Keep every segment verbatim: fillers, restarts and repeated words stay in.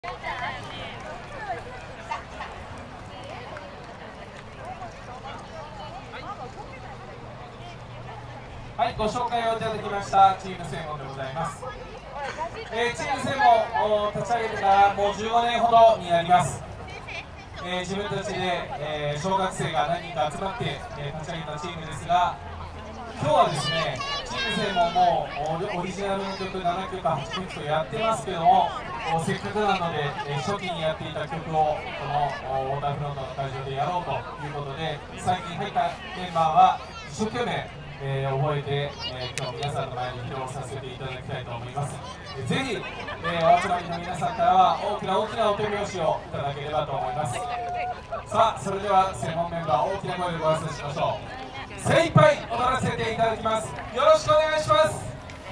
はい、ご紹介をいただきましたチーム専門でございます。えー、チーム専門を立ち上げてからもうじゅうごねんほどになります。えー、自分たちで、えー、小学生が何人か集まって、えー、立ち上げたチームですが、今日はですね、チーム専門もオリジナルの曲ななきょくはちきょくとやってますけども、せっかくなので、えー、初期にやっていた曲をこのウォーターフロントの会場でやろうということで、最近入ったメンバーは一生懸命えー、覚えて、えー、今日皆さんの前に披露させていただきたいと思います。えー、ぜひ、えー、お集まりの皆さんからは大きな大きなお手拍子をいただければと思います。さあ、それでは専門メンバー大きな声でご挨拶しましょう。精一杯踊らせていただきます。よろしくお願いします。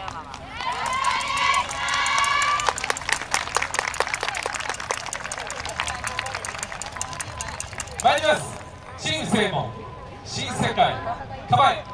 参ります。新正門、新世界、構え。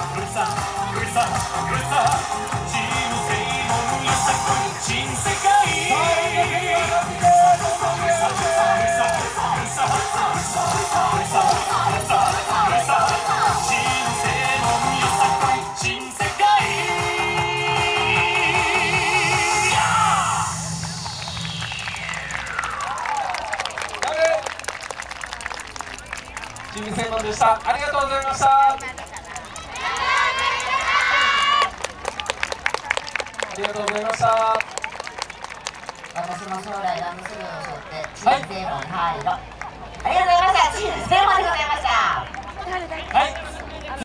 チーム専門でした。ありがとうございました。ありがとうございました。 私も将来ランドセルを背負ってチーム専門に入ろう。ありがとうございました。チーム専門でございました。 はい。